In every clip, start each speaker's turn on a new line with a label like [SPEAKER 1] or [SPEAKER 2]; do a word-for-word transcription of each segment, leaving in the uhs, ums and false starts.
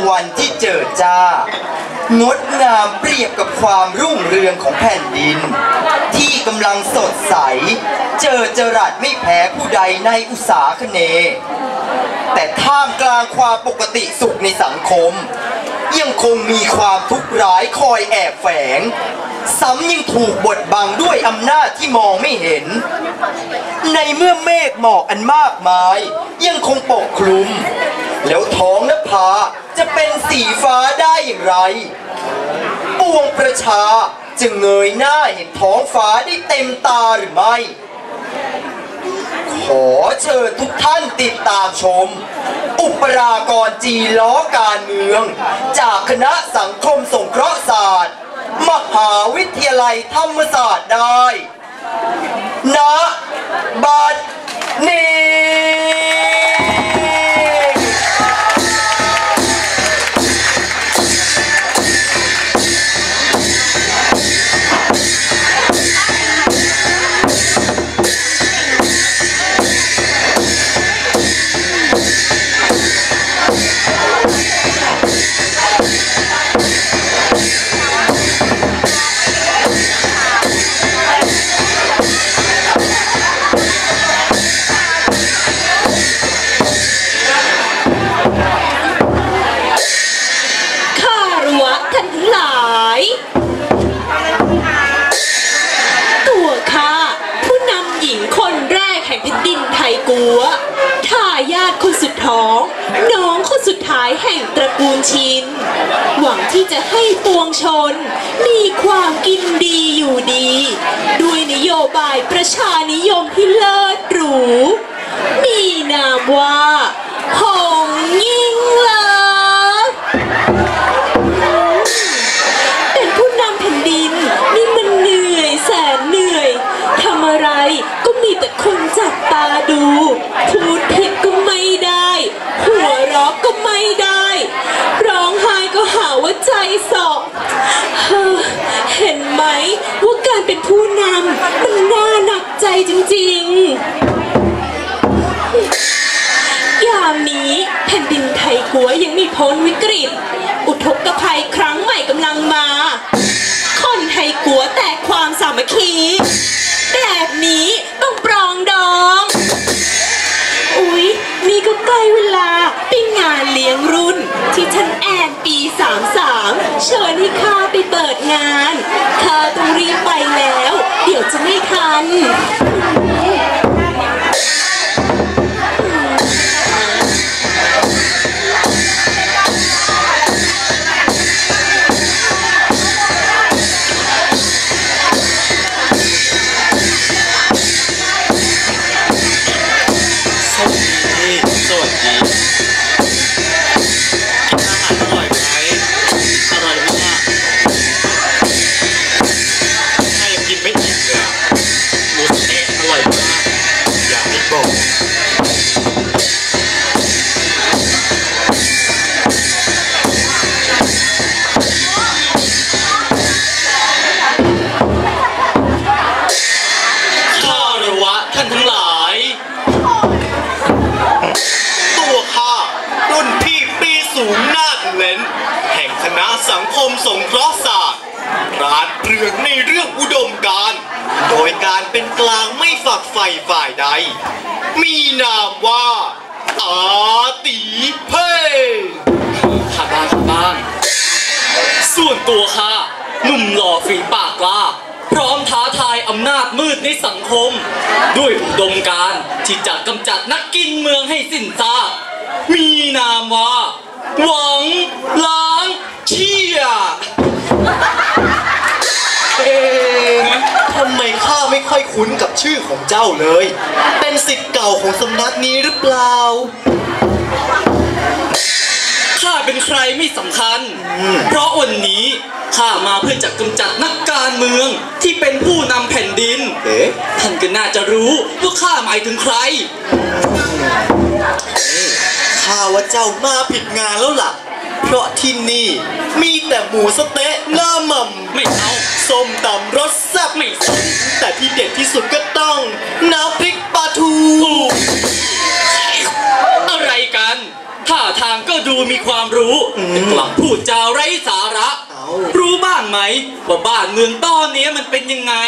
[SPEAKER 1] วันที่เจิดจ้างดงามเปรียบกับความรุ่งเรืองของแผ่นดินที่กำลังสดใสเจิดจรัสไม่แพ้ผู้ใดในอุตสาคเนย์แต่ท่ามกลางความปกติสุขในสังคมยังคงมีความทุกข์ร้ายคอยแอบแฝงซ้ำยังถูกบดบังด้วยอำนาจที่มองไม่เห็นในเมื่อเมฆหมอกอันมากมายยังคงปกคลุมแล้วท้องนภาจะเป็นสีฟ้าได้อย่างไรปวงประชาจะเงยหน้าเห็นท้องฟ้าได้เต็มตาหรือไม่ขอเชิญทุกท่านติดตามชมอุปรากรจีล้อการเมืองจากคณะสังคมสงเคราะห์ศาสตร์มหาวิทยาลัยธรรมศาสตร์ได้ณบัดนี้
[SPEAKER 2] กัวทายาทคนสุดท้องน้องคนสุดท้ายแห่งตระกูลชินหวังที่จะให้ปวงชนมีความกินดีอยู่ดีด้วยนโยบายประชานิยมที่เลิศหรูมีนามว่าหงยิ่งลักษณ์เป็นผู้นำแผ่นดินนี่มันเหนื่อยแสนเหนื่อยทำอะไรก็มีแต่คนจับตาดูพูดผิดก็ไม่ได้หัวเราะก็ไม่ได้ร้องไห้ก็หาว่าใจสอบเห็นไหมว่าการเป็นผู้นำมันน่าหนักใจจริงๆยามนี้แผ่นดินไทยกัวยังไม่พ้นวิกฤตอุทกภัยครั้งใหม่กำลังมาคนไทยกัวแตกความสามัคคีแบบนี้ต้องปรองดองอุ๊ยนี่ก็ใกล้เวลาเป็นงานเลี้ยงรุ่นที่ท่านแอนปีสามสามเชิญให้ข้าไปเปิดงานข้าต้องรีบไปแล้วเดี๋ยวจะไม่ทัน
[SPEAKER 3] สังคมสงเคราะห์ศาสตร์ราดเรืองในเรื่องอุดมการณ์โดยการเป็นกลางไม่ฝักใฝ่ฝ่ายใดมีนามว่าอาตีเพ่
[SPEAKER 4] ข้าบ้างข้าบ้างส่วนตัวข้าหนุ่มหล่อฝีปากกล้าพร้อมท้าทายอำนาจมืดในสังคมด้วยอุดมการณ์ที่จะกำจัดนักกินเมืองให้สิ้นซากมีนามว่าหวังล้างเชี่ย
[SPEAKER 3] เอ๊ะทำไมข้าไม่ค่อยคุ้นกับชื่อของเจ้าเลยเป็นศิษย์เก่าของสำนักนี้หรือเปล่า
[SPEAKER 4] ข้าเป็นใครไม่สำคัญเพราะวันนี้ข้ามาเพื่อจะกำจัดนักการเมืองที่เป็นผู้นำแผ่นดินเอ๊ะท่านก็น่าจะรู้ว่าข้าหมายถึงใคร
[SPEAKER 3] ข้าว่าเจ้ามาผิดงานแล้วล่ะเพราะที่นี่มีแต่หมูสะเต๊ะหน้าหม่ำ
[SPEAKER 4] ไม่เอา
[SPEAKER 3] ส้มตำรสแซ่บ
[SPEAKER 4] ไม่สน
[SPEAKER 3] แต่ที่เด็ดที่สุดก็ต้องน้ำพริกปลาทู
[SPEAKER 4] อะไรกันท่าทางก็ดูมีความรู้แต่กลับพูดจาไร้สาระรู้บ้างไหมว่าบ้านเมืองตอนนี้มันเป็นยังไง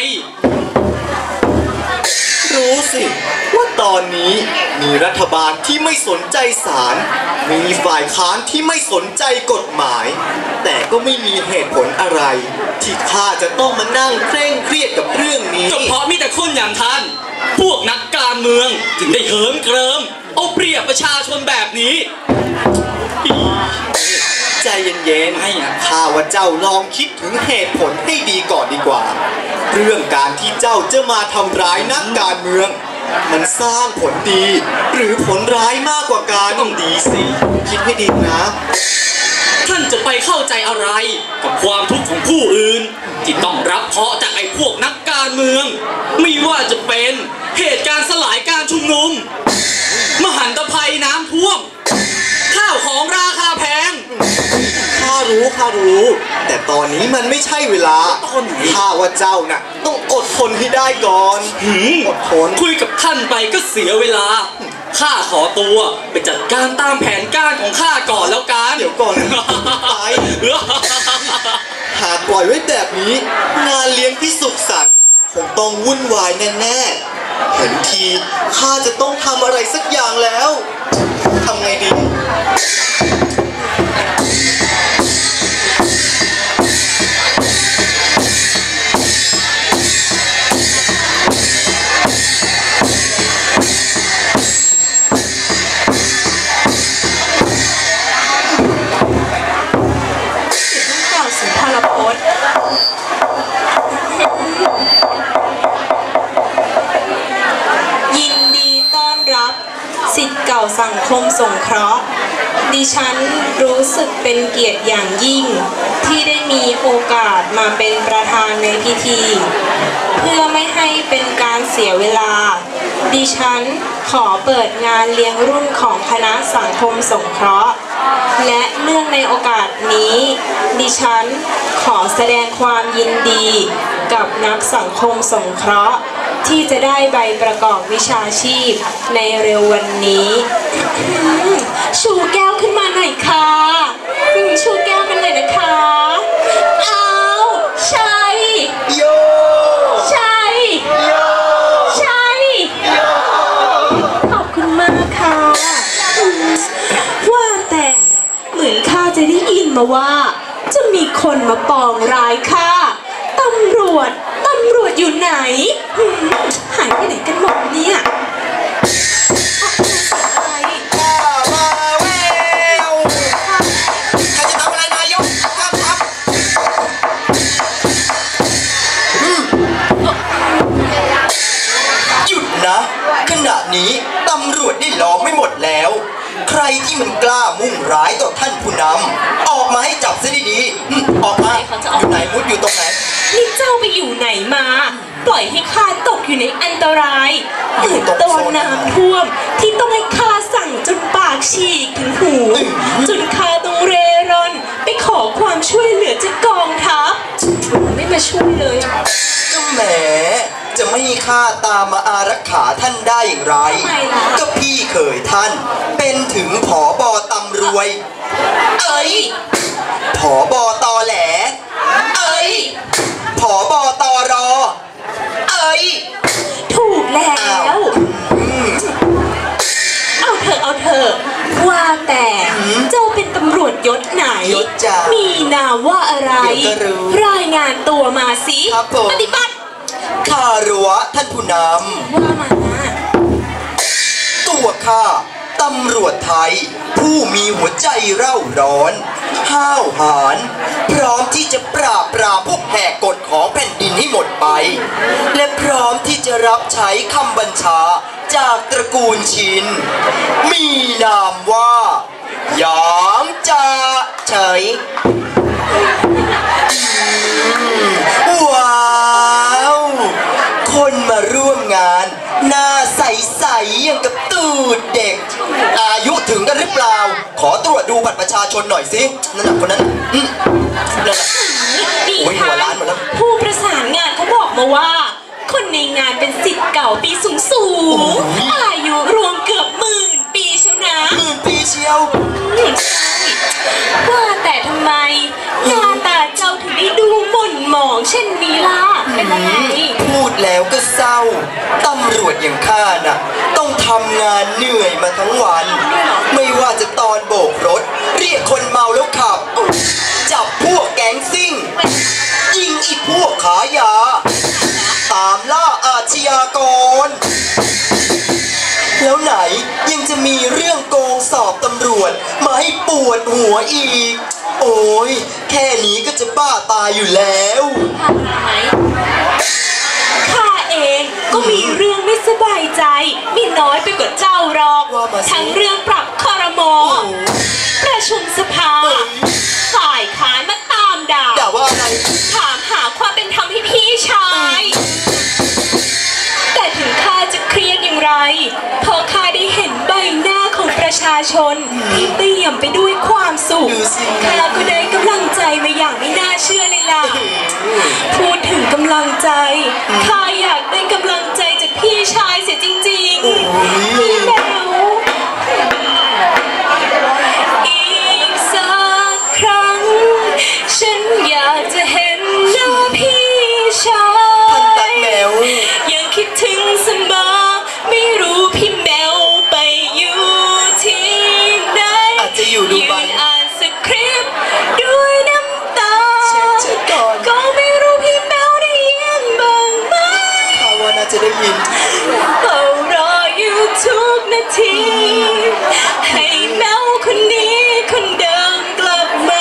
[SPEAKER 3] รู้สิว่าตอนนี้มีรัฐบาลที่ไม่สนใจศาลมีฝ่ายค้านที่ไม่สนใจกฎหมาย แต่ก็ไม่มีเหตุผลอะไรที่ข้าจะต้องมานั่งเคร่งเครียดกับเรื่องนี้
[SPEAKER 4] ก็เพราะมีแต่คนอย่างท่านพวกนักการเมืองจึงได้เหิมเกริมเอาเปรียบประชาชนแบบนี้
[SPEAKER 3] ใจเย็นๆให้ข้าว่าเจ้าลองคิดถึงเหตุผลให้ดีก่อนดีกว่าเรื่องการที่เจ้าจะมาทำร้ายนักการเมืองมันสร้างผลดีหรือผลร้ายมากกว่าการต้องดีสิคิดให้ดีนะ
[SPEAKER 4] ท่านจะไปเข้าใจอะไรกับความทุกข์ของผู้อื่นที่ต้องรับเคราะห์จากไอ้พวกนักการเมืองไม่ว่าจะเป็นเหตุการณ์สลายการชุมนุมมหันตภัยน้ำท่วมข้าวของราคาแพง
[SPEAKER 3] ข้ารู้ข้ารู้แต่ตอนนี้มันไม่ใช่เวลาข้าว่าเจ้าน่ะต้องอดทนให้ได้ก่อน
[SPEAKER 4] อดทนคุยกับท่านไปก็เสียเวลาข้าขอตัวไปจัดการตามแผนการของข้าก่อนแล้วกัน
[SPEAKER 3] เดี๋ยวก่อนตายหากปล่อยไว้แบบนี้งานเลี้ยงที่สุขสันต์คงต้องวุ่นวายแน่ๆเห็นทีข้าจะต้องทำอะไรสักอย่างแล้วทำไงดี
[SPEAKER 2] ศิษย์เก่าสังคมสงเคราะห์ดิฉันรู้สึกเป็นเกียรติอย่างยิ่งที่ได้มีโอกาสมาเป็นประธานในพิธีเพื่อไม่ให้เป็นการเสียเวลาดิฉันขอเปิดงานเลี้ยงรุ่นของคณะสังคมสงเคราะห์และเนื่องในโอกาสนี้ดิฉันขอแสดงความยินดีกับนักสังคมสงเคราะห์ที่จะได้ใบประกอบวิชาชีพในเร็ววันนี้ชูแก้วขึ้นมาหน่อยค่ะชูแก้วกันหน่อยนะคะอ้าวใช่
[SPEAKER 3] โย
[SPEAKER 2] ใช่โยใช่โยขอบคุณมากค่ะว่าแต่เหมือนข้าจะได้ยินมาว่าจะมีคนมาปองร้ายข้าตำรวจตำรวจอยู่ไหนหายไปไหนกันหมดเนี่ยอะไร
[SPEAKER 3] มาเวลใครจะทำอะไรนายกครับครับ
[SPEAKER 1] หยุดนะขณะนี้ตำรวจได้ล้อมไม่หมดแล้วใครที่มันกล้ามุ่งร้ายต่อท่านผู้นำออกมาให้จับซะดีๆออกมาอยู่ไหนมุดอยู่ตรงไหน
[SPEAKER 2] นี่เจ้าไปอยู่ไหนมาปล่อยให้ข้าตกอยู่ในอันตรายเหมือนตอนน้ำท่วมที่ต้องให้ข้าสั่งจนปากฉีกถึงหูจนข้าต้องเร่ร่อนไปขอความช่วยเหลือจากกองทัพไม่มาช่วยเลย
[SPEAKER 1] ก็แหมจะไม่ให้ข้าตามมาอารักขาท่านได้อย่างไรก็พี่เคยท่านเป็นถึงผบ.ตำรวจเอ้ยผบ.ตอแหลเอ้ยผบ.ตอรอเอ้ย
[SPEAKER 2] ถูกแล้วเอาเถอะเอาเถอะว่าแต่เจ้าเป็นตำรวจยศไหนมีนามว่าอะไรรายงานตัวมาสิปฏิบัติ
[SPEAKER 1] ข้ารั้วท่านผู้นำ
[SPEAKER 2] ว่ามา
[SPEAKER 1] ตัวข้าตำรวจไทยผู้มีหัวใจเร่าร้อนห้าวหาญพร้อมที่จะปราบปรามพวกแหกกฎของแผ่นดินให้หมดไปและพร้อมที่จะรับใช้คำบัญชาจากตระกูลชินมีนามว่าหยางจาเฉยว้าวคนมาร่วมงานหน้าใสๆอย่างกับตูดเด็กอายุถึงกันหรือเปล่าขอตรวจดูบัตรประชาชนหน่อยสินั่นน่ะคนนั้นนั่นน่ะ
[SPEAKER 2] โอ้ยหัวล้านหมดแล้วผู้ประสานงานเขาบอกมาว่าคนในงานเป็นศิษย์เก่าปีสูงสูงอายุรวมเกือบหมื่นปีเชียวนะ
[SPEAKER 1] หมื่นปีเชียวอย่างข้าน่ะต้องทำงานเหนื่อยมาทั้งวัน ไม่ว่าจะตอนโบกรถ เรียกคนเมาแล้วขับ จับพวกแก๊งซิ่ง ยิงอีพวกขายา ตามล่าอาชญากร แล้วไหนยังจะมีเรื่องโกงสอบตำรวจมาให้ปวดหัวอีก โอ้ยแค่นี้ก็จะบ้าตายอยู่แล้ว
[SPEAKER 2] ข้าเองก็มีเรื่องไม่สบายใจไม่น้อยไปกว่าเจ้าหรอก
[SPEAKER 1] ว่ามาสิ
[SPEAKER 2] ทั้งเรื่องปรับครม. ประชุมสภา ฝ่ายค้านมาตามด่า
[SPEAKER 1] ด่าว่าอะไร
[SPEAKER 2] ถามหาความเป็นธรรมให้พี่ชาย แต่ถึงข้าจะเครียดอย่างไรพอข้าได้เห็นใบหน้าของประชาชนที่เปี่ยมไปด้วยความสุข
[SPEAKER 1] ดูสิ
[SPEAKER 2] ข้าก็ได้กำลังใจมาอย่างไม่น่าเชื่อเลยล่ะ พูดถึงกำลังใจ ข้าอยากได้กำลังใจจากพี่ชายเสียจริงๆ พี่แมวอีกสักครั้ง ฉันอยากจะเห็นหน้าพี่ชา
[SPEAKER 1] ท่านตั๊ก
[SPEAKER 2] ย
[SPEAKER 1] แมว
[SPEAKER 2] ยังคิดถึงเสมอไม่รู้พี่แมวไปอยู่ที่ไหน
[SPEAKER 1] อาจจะอยู่ดูไบ
[SPEAKER 2] ยืนอ่านสคริปต์ด้วยน้ำตา
[SPEAKER 1] เช็คเช็คก่อน
[SPEAKER 2] ก็ไม่รู้พี่แมวได้ยินบ้างไหม
[SPEAKER 1] ข้าว่าน่าจะได้ยิน
[SPEAKER 2] เฝ้ารออยู่ทุกนาที ให้แมวคนนี้คนเดิมกลับมา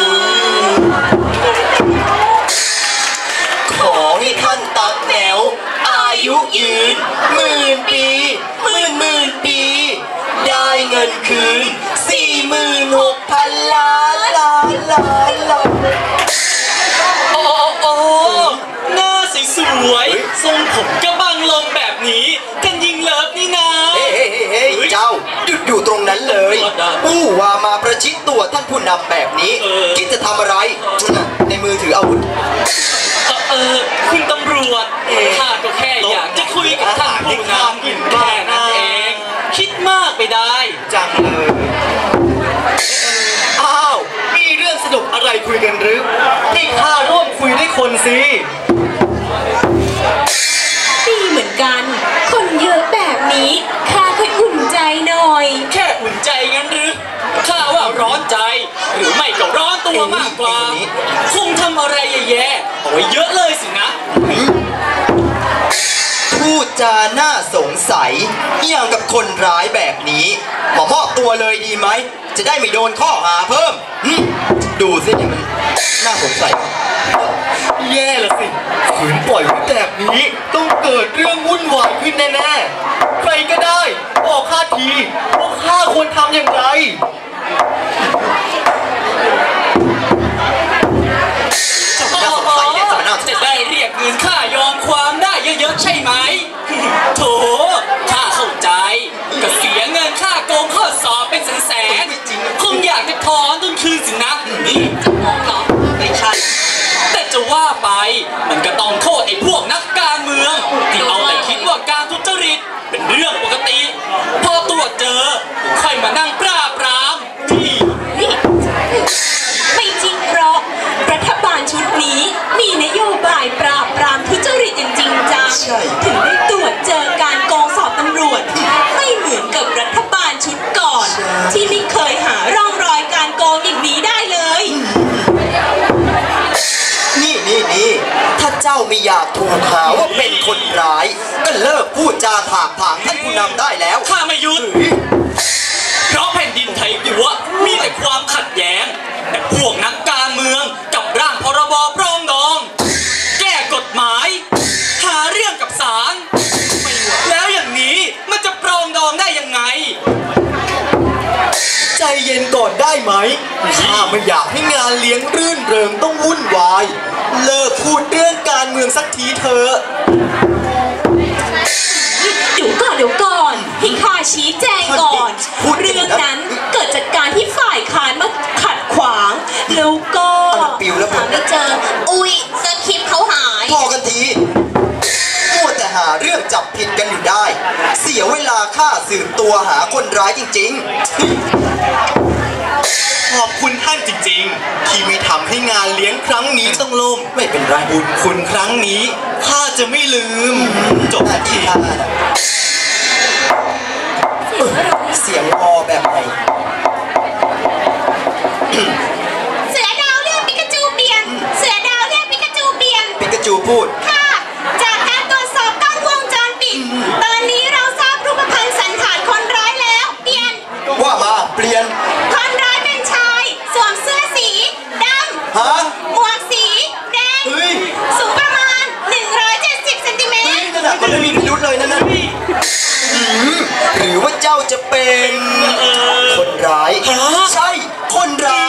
[SPEAKER 1] ขอให้ท่านตั๊กแมว อายุยืนหมื่นปีหมื่นหมื่นปี ได้เงินคืนสี่หมื่นหกพันล้านล้านล้านล้าน
[SPEAKER 4] โอ้โอ้หน้าสวยๆทรงผมกระบังลมแบบนี้กันยิงเลิฟนี่นะ
[SPEAKER 1] เฮ้เฮ้เฮ้เจ้าหยุดอยู่ตรงนั้นเลยผู้ว่ามาประชิดตัวท่านผู้นำแบบนี้ คิดจะทำอะไร ในมือถืออาวุธ
[SPEAKER 4] เออเออคุณตำรวจข้าก็แค่อยากจะคุยกับท่านผู้นำแค่นั้นเอง คิดมากไปได้
[SPEAKER 1] จังเลยอ้าวมีเรื่องสนุกอะไรคุยกันหรือให้ข้าร่วมคุยด้วยคนสิ
[SPEAKER 2] ดีเหมือนกัน คนเยอะแบบนี้ข้าค่อยอุ่นใจหน่อย
[SPEAKER 4] แค่อุ่นใจงั้นหรือข้าว่าร้อนใจ หรือไม่ก็ร้อนตัวมากกว่าคงทำอะไรแย่ๆเอาไว้เยอะเลยสินะ
[SPEAKER 1] พูดจาน่าสงสัยอย่างกับคนร้ายแบบนี้มามอบตัวเลยดีไหม จะได้ไม่โดนข้อหาเพิ่มหึดูสิเนี่ยมันน่าสงสัย
[SPEAKER 3] แย่ละสิขืนปล่อยไว้แบบนี้ต้องเกิดเรื่องวุ่นวายขึ้นแน่ๆ ใครก็ได้บอกข้าทีว่าข้าควรทำอย่างไร
[SPEAKER 1] น่าสงสัยเนี่ยจะมาน่าสง
[SPEAKER 4] จะ
[SPEAKER 1] สัย
[SPEAKER 4] ได้เรียกเงินค่ายอมความได้เยอะๆใช่ไหม โถข้าเข้าใจ ก็เสียเงินค่าโกงข้อสอบเป็นแสนๆคงอยากจะถอนต้นคืนสินะ นี่จะมองเหรอไม่ใช่ แต่จะว่าไปมันก็ต้องโทษไอ้พวกนักการเมือง ที่เอาแต่คิดว่าการทุจริตเป็นเรื่องปกติ พอตรวจเจอค่อยมานั่งปราบปรามที่
[SPEAKER 2] นี่ไม่จริงหรอกรัฐบาลชุดนี้มีนโยบายปราบปรามทุจริตอย่างจริงจัง
[SPEAKER 1] ใช่
[SPEAKER 2] ถึงได้ตรวจเจอการโกงสอบตำรวจ ไม่เหมือนกับรัฐบาลชุดก่อน ที่ไม่เคยหาร่องรอยการโกงอย่างนี้ได้เลย
[SPEAKER 1] นี่นี่นี่ถ้าเจ้าไม่อยากถูกหาว่าเป็นคนร้าย ก็เลิกพูดจาถากถางท่านผู้นำได้แล้ว
[SPEAKER 4] ข้าไม่หยุด เพราะแผ่นดินไทยกัวมีแต่ความขัดแย้ง แต่พวกนักการเมืองกับร่างพรบปรองดอง แก้กฎหมาย หาเรื่องกับศาลแล้วอย่างนี้มันจะปรองดองได้ยังไง
[SPEAKER 3] ใจเย็นก่อนได้ไหมข้าไม่อยากให้งานเลี้ยงรื่นเริงต้องวุ่นวาย เลิกพูดเรื่องการเมืองสักทีเถอะ
[SPEAKER 2] เดี๋ยวก่อนเดี๋ยวก่อนให้ข้าชี้แจงก่อน
[SPEAKER 1] พูดดิ
[SPEAKER 2] เรื่องนั้นเกิดจากการที่ฝ่ายค้านมาขัดขวาง แล้วก็
[SPEAKER 1] มันปิวแล้วผม
[SPEAKER 2] หาไม่เจอ อุ๊ยสคริปต์เขาหาย
[SPEAKER 1] พอกันทีมัวแต่หาเรื่องจับผิดกันอยู่ได้ เสียเวลาข้าสืบตัวหาคนร้ายจริง
[SPEAKER 3] ขอบคุณท่านจริงๆ ที่ไม่ทำให้งานเลี้ยงครั้งนี้ต้องล่ม
[SPEAKER 1] ๆ ไม่เป็นไร
[SPEAKER 3] บุญคุณครั้งนี้ข้าจะไม่ลืม จบ
[SPEAKER 1] หน้าที่
[SPEAKER 3] ที่
[SPEAKER 1] ข้านะเสียงออแบบไหน
[SPEAKER 2] เสือดาวเรียกปิกาจูเปลี่ยน เสือดาวเรียกปิกาจูเปลี่ยน
[SPEAKER 1] ปิกาจูพูด
[SPEAKER 2] ค่ะ จากการตรวจสอบกล้องวงจรปิด ตอนนี้เราทราบรูปพรรณสันฐานคนร้ายแล้ว เปลี่ยน
[SPEAKER 1] ว่ามาเปลี่ยน
[SPEAKER 2] คนร้ายเป็นชาย สวมเสื้อสีดำ
[SPEAKER 1] ฮะ
[SPEAKER 2] หมวกสีแดง
[SPEAKER 1] เฮ้ย
[SPEAKER 2] สูงประมาณ หนึ่งร้อยเจ็ดสิบ เซนติเม
[SPEAKER 1] เฮ้ย
[SPEAKER 2] ตร
[SPEAKER 1] นั่นน่ะมันไม่มีพิรุธเลยนั่นน่ะอืมหรือว่าเจ้าจะเป็นคนร้าย ใช่ คนร้าย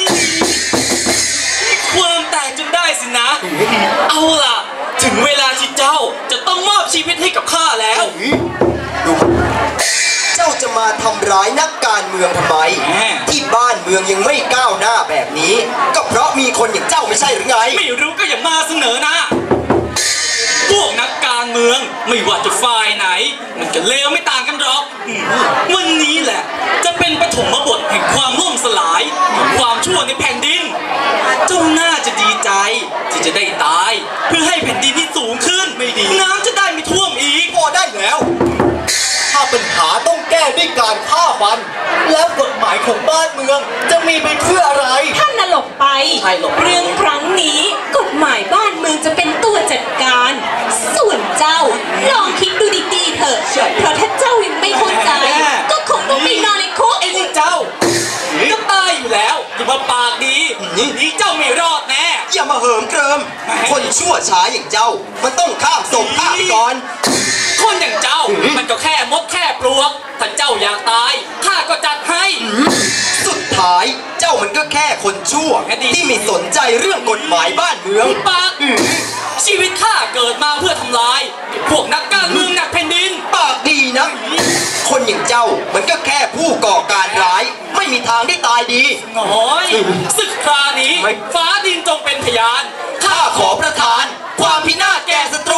[SPEAKER 4] ความแตกจนได้สินะ เอาล่ะ ถึงเวลาที่เจ้าจะต้องมอบชีวิตให้กับข้าแล้ว
[SPEAKER 1] ดูเจ้าจะมาทำร้ายนักการเมืองทำไม
[SPEAKER 4] แหม
[SPEAKER 1] ที่บ้านเมืองยังไม่ก้าวหน้าแบบนี้ ก็เพราะมีคนอย่างเจ้าไม่ใช่หรือไง
[SPEAKER 4] ไม่รู้ก็อย่ามาเสนอนะ พวกนักการเมืองไม่ว่าจะฝ่ายไหน มันก็เลวไม่ต่างกันหรอกอืมวันนี้แหละ จะเป็นปฐมบทแห่งความล่มสลายของความชั่วในแผ่นดิน เจ้าน่าจะดีใจที่จะได้ตาย เพื่อให้แผ่นดินที่สูงขึ้นไม่ดี น้ำจะได้ไม่ท่วมอีก
[SPEAKER 3] พอได้แล้ว ถ้าปัญหาต้องแก้ด้วยการฆ่าฟัน แล้วกฎหมายของบ้านเมืองจะมีไปเพื่ออะไร
[SPEAKER 2] ท่านน่ะหลบไป
[SPEAKER 4] ใช่หลบ
[SPEAKER 2] เรื่องครั้งนี้กฎหมายบ้านเมืองจะเป็นตัวจัดการ ส่วนเจ้าลองคิดดูดีๆเถอะ เพราะถ้าเจ้ายังไม่เข้าใจ ก็คงต้องไปนอนในคุก
[SPEAKER 4] ไอ้นี่เจ้าก็ตายอยู่แล้วอย่ามาปากดีนี่เจ้าไม่รอดแน่
[SPEAKER 1] อย่ามาเหิมเกริม คนชั่วช้าอย่างเจ้า มันต้องข้ามศพข้ามไปก่อน
[SPEAKER 4] คนอย่างเจ้า มันก็แค่มดแค่ปลวก ถ้าเจ้าอยากตายข้าก็จัดให้
[SPEAKER 1] สุดท้ายเจ้ามันก็แค่คนชั่ว ที่ไม่สนใจเรื่องกฎหมายบ้านเมือง
[SPEAKER 4] ปากชีวิตข้าเกิดมาเพื่อทำลาย พวกนักการเมืองหนักแผ่นดิน
[SPEAKER 1] ปากดีนะ คนอย่างเจ้ามันก็แค่ผู้ก่อการร้าย ไม่มีทางได้ตายดี
[SPEAKER 4] โอ้ยศึกครานี้
[SPEAKER 1] ไม่
[SPEAKER 4] ฟ้าดินจงเป็นพยาน
[SPEAKER 1] ข้าขอประทาน ความพินาศแก่ศัตรู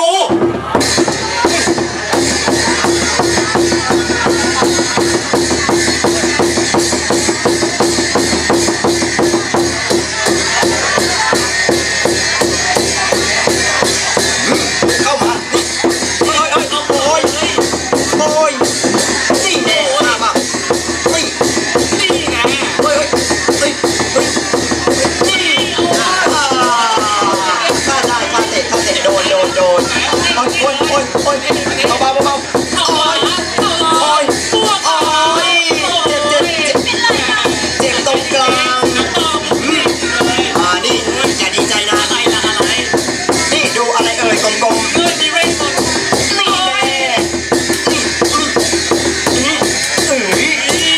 [SPEAKER 1] เข้ามาโอ้ยโอ้ยโอ้ยโอ้ยนี่แน่มามานี่
[SPEAKER 4] นี่ไง
[SPEAKER 1] เฮ้ยเฮ้ยเฮ้ยเฮ้ย
[SPEAKER 4] นี่เอา
[SPEAKER 1] อ่าข้าได้ข้าเตะข้าเตะโดนโดนโดนโอ้ยโอ้ยโอ้ยโอ้ยเบาเบาเบา
[SPEAKER 4] เอา
[SPEAKER 1] โอ้
[SPEAKER 4] ละ
[SPEAKER 1] ย
[SPEAKER 4] เอาละ
[SPEAKER 1] โอ้ย
[SPEAKER 4] พวก
[SPEAKER 1] โอ้
[SPEAKER 4] เรา
[SPEAKER 1] ยเจ็บเจ็บเจ็บเจ็บตรงกลางมานี่อย่าดีใจนะ
[SPEAKER 4] อะไรล่ะอะไร
[SPEAKER 1] นี่ดูอะไรเอ่ยกลม
[SPEAKER 4] เออดีเว้ยคน
[SPEAKER 1] ๆนี่แน่นี่นี่เอ้ย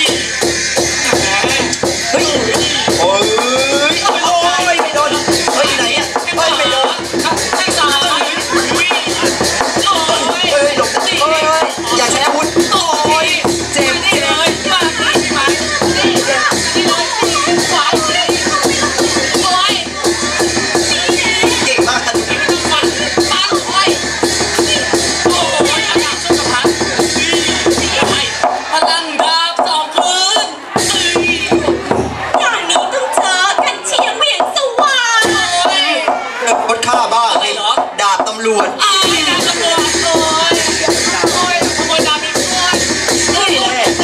[SPEAKER 1] เฮ้ยโอ้ยโอ้ยไม่โดนเฮ้ยไหนอ่ะเฮ้ยไม่โดน
[SPEAKER 4] ไอ้สาววิ่งโอ้ย
[SPEAKER 1] เฮ้ยหลบเฮ้ยเฮ้ยอย่าใช้อาวุธโอ้ยเจ็บ
[SPEAKER 4] นี่
[SPEAKER 1] เจ็
[SPEAKER 4] เล
[SPEAKER 1] บ
[SPEAKER 4] ยมาที่ไหนนี่นี่เลยขวาเลยโอ้ย
[SPEAKER 1] เก่งมากท่าน
[SPEAKER 4] ฟันฟันโอ้ยโอ้ยอากาศช่วยกับพันนี่ให้พลังดาบสองคืน
[SPEAKER 2] อย่างนี้ต้องเจอกันเชียงเวียงสว่าง
[SPEAKER 4] โอ้ย
[SPEAKER 1] รถฆ่าบ้า
[SPEAKER 4] อะไรเหรอ
[SPEAKER 1] ดาบตำรวจ
[SPEAKER 4] ไอ้นางตำรวจโอ้ยโอ้ยขโมยดาบอีกด้วยโอ้ยได้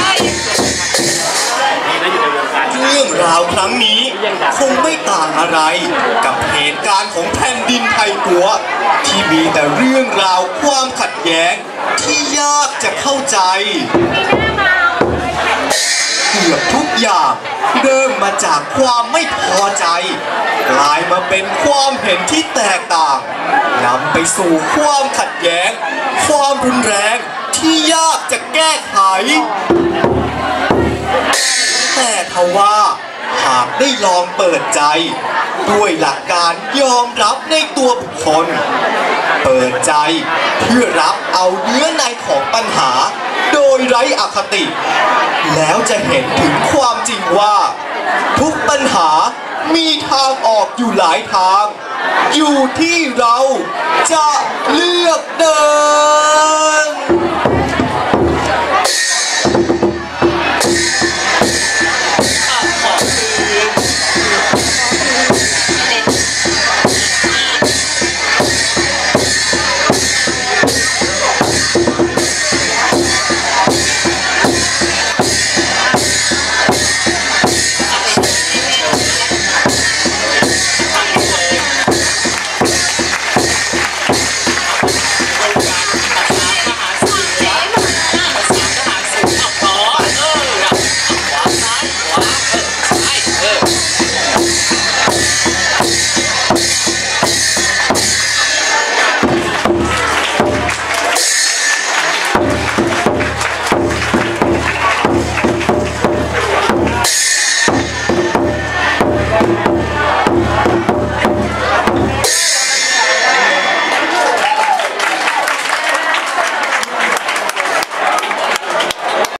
[SPEAKER 3] เรื่องราวครั้งนี้คงไม่ต่างอะไร กับเหตุการณ์ของแผ่นดินไทยกัว ที่มีแต่เรื่องราวความขัดแย้งที่ยากจะเข้าใจเกือบทุกอย่างเริ่มมาจากความไม่พอใจ กลายมาเป็นความเห็นที่แตกต่างนำไปสู่ความขัดแย้ง ความรุนแรงที่ยากจะแก้ไข แต่ทว่าหากได้ลองเปิดใจ ด้วยหลักการยอมรับในตัวบุคคล เปิดใจเพื่อรับเอาเนื้อในของปัญหา โดยไร้อคติ แล้วจะเห็นถึงความจริงว่า ทุกปัญหามีทางออกอยู่หลายทาง อยู่ที่เราจะเลือกเดิน